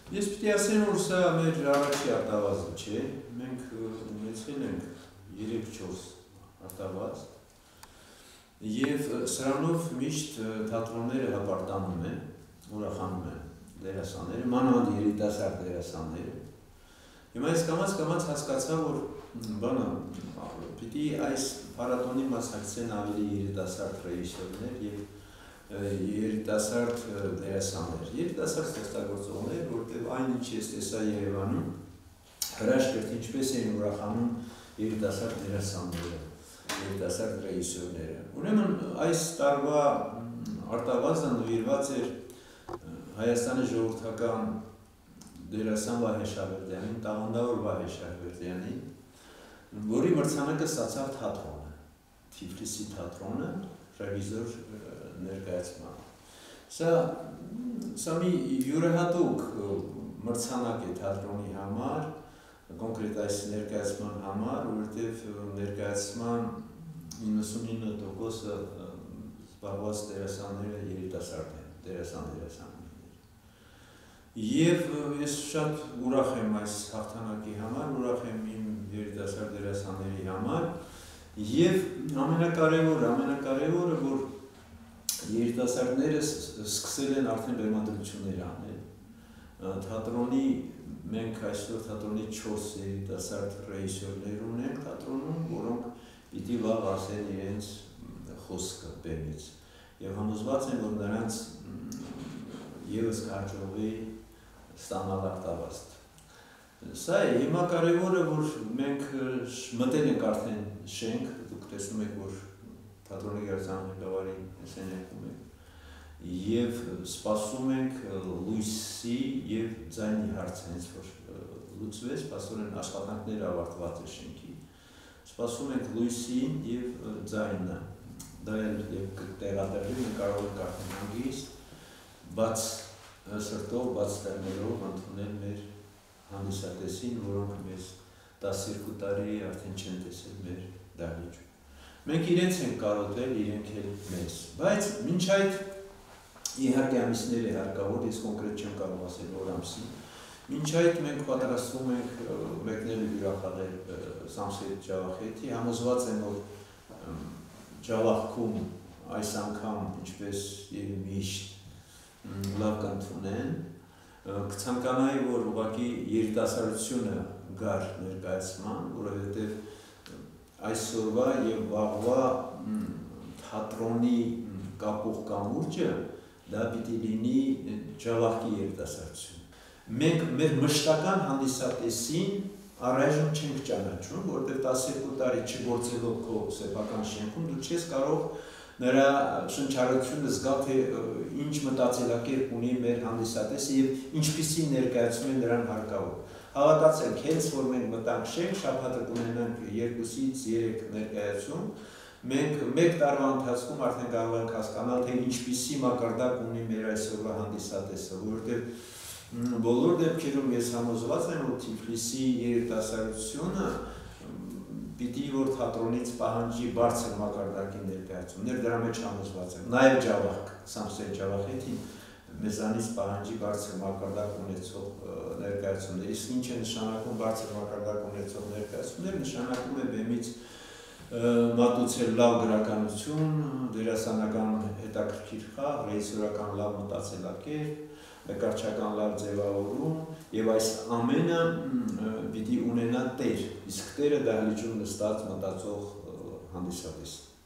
Ես պիտի ասեմ, որ սա մեր առաջի արտավազը չէ, մենք ունեցել ենք 3-4 արտավազ և սրանով միշտ թատրոնները հպարտանում են, ուրախանում են դերասանները, մանավանդ երիտասարդ դերասանները։ Հիմա ես կամաց հասկացա, որ պիտի այս փառատոնի մասնակցեն ավելի երիտասարդ ռեժիսորներ և երիտասարդ դերասաններ, երիտասարդ ստեղծագործողներ, որտեղ այն ինչ ես տեսա Երևանում, հրաշքերտ ինչպես էին ուրախանում երիտասարդ դերասանները, երիտասարդ ռեժիսորները։ Ուրեմն այս տարվա արտավազը նվիրված էր Հայաստանի ժողովրդական դերասան Վահե Շահվերդյանին, տաղանդավոր Վահե Շահվերդյանին, որի մրցանակը ստացավ թատրոնը, Թիֆլիսի թատրոնը, ռևիզոր ներկայացման։ Սա մի յուրահատուկ մրցանակ է թատրոնի համար, կոնկրետ այս ներկայացման համար, որովհետև ներկայացման 99%-ը զբաղված դերասանները երիտասարդ են, դերասաններ։ Եվ ես շատ ուրախ եմ այս հաղթանակի համար, ուրախ եմ իմ երիտասարդ դերասանների համար և ամենակարևորը, որ երիտասարդները սկսել են արդեն բեմադրություններ անել։ Թատրոնի, մենք այսօր թատրոնի 4 երիտասարդ ռեժիսորներ ունենք թատրոնում, որոնք պիտի վաղ ասեն իրենց խոսքը բեմից։ Եվ համոզված եմ, որ նրանց ևս կհաջողվի ստանալ արտավազդ։ Սա է, հիմա կարևորը, որ մենք մտել ենք արդեն շենք, դուք տեսնում եք, որ թատրոնի գերազանցի գավառի սենյակում ենք և սպասում ենք լույսի և ձայնի հարցը, հենց որ լուծվեց, փաստորեն աշխատանքները ավարտված է շենքի, սպասում ենք լույսին և ձայնը, դա էլ տեղադրել մենք կարող ենք արդեն հանգիստ, բաց սրտով, բաց տերներով ընդունել մեր հանդիսատեսին, որոնք մեզ 12 տարի արդեն չեն տեսել մեր դահլիճում։ Մենք իրենց ենք կարոտել, իրենք էլ մեզ, բայց մինչ այդ իհարկե ամիսներ է հարկավոր, ես կոնկրետ չեմ կարող ասել որ ամսին, մինչ այդ մենք պատրաստվում ենք մեկնել հյուրախաղել Սամսետ Ջավախեթի, համոզված եմ, որ Ջավախքում այս անգամ ինչպես և միշտ լավ կընդունեն, կցանկանայի, որ ուղղակի երիտասարդությունը գար ներկայացման, որովհետև այսօրվա և վաղվա թատրոնի կապող կամուրջը դա պիտի լինի Ջավախքի երիտասարդությունը։ Մենք մեր մշտական հանդիսատեսին առայժմ չենք ճանաչում, որովհետև 12 տարի չգործելով քո սեփական շենքում, դու չես կարող նրա շնչառությունը զգալ, թե ինչ մտածելակերպ ունի մեր հանդիսատեսը և ինչպիսի ներկայացում է նրան հարկավոր։ Հավատացեք, հենց որ մենք մտանք շենք, շաբաթը կունենանք 2-ից 3 ներկայացում, մենք մեկ տարվա ընթացքում արդեն կարող ենք հասկանալ, թե ինչպիսի մակարդակ ունի մեր այսօրվա հանդիսատեսը, որովհետև բոլոր դեպքերում ես համոզված եմ, որ Թիֆլիսի երիտասարդությունը պիտի որ թատրոնից պահանջի բարձր մակարդակի ներկայացումներ, դրա մեջ համոզված եմ։ Նաև Ջավախք, Սամսետ Ջավախեթին մեզանից պահանջի բարձր մակարդակ ունեցող ներկայացումներ։ Իսկ ինչ է նշանակում բարձր մակարդակ ունեցող ներկայացումներ, նշանակում է բեմից մատուցել լավ գրականություն, դերասանական հետաքրքիր խաղ, ռեժիսորական լավ մտածելակերպ, նկարչական լավ ձևավորում և այս ամենը պիտի ունենա տեր, իսկ տերը դահլիճում նստած մտածող հանդիսատես։